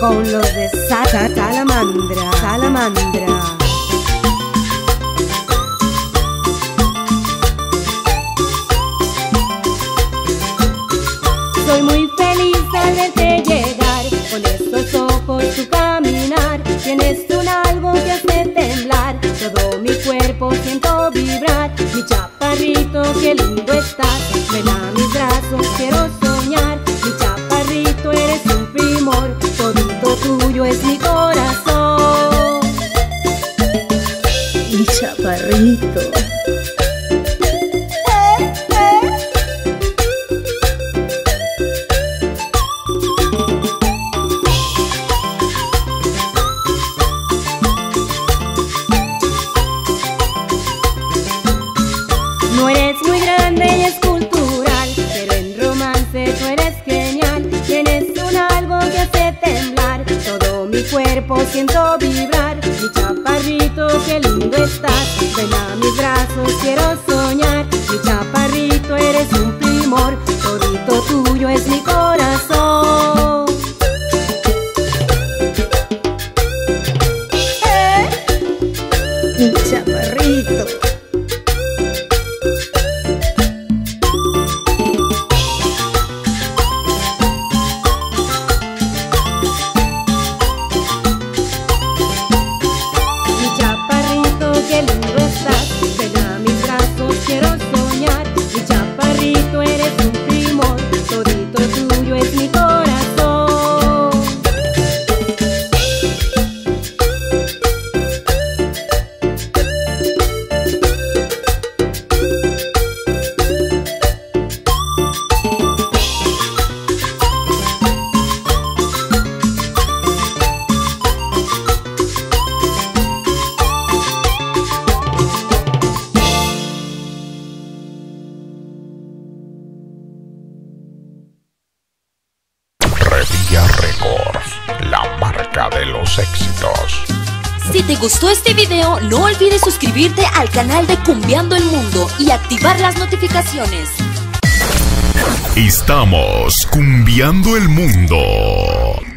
con los de Salamandra, Salamandra. Soy muy feliz al verte llegar, con estos ojos tu caminar. Tienes un algo que hace temblar, todo mi cuerpo siento vibrar. Mi chaparrito, qué lindo estás, ven a mis brazos, quiero soñar. Mi chaparrito, eres un primor, todito tuyo es mi corazón. Mi chaparrito. No eres muy grande y es cultural, pero en romance tú eres genial. Tienes un algo que hace temblar, todo mi cuerpo siento vibrar. Mi chaparrito, qué lindo estás, ven a mis brazos, quiero soñar. Mi chaparrito, eres un primor, todito tuyo es mi corazón. Mi chaparrito. Qué lindo estás, ven a mis brazos, quiero soñar. Mi chaparrito, eres un primor, todito tuyo es mi corazón. Revilla Records, la marca de los éxitos. Si te gustó este video, no olvides suscribirte al canal de Cumbiando el Mundo y activar las notificaciones. Estamos cumbiando el mundo.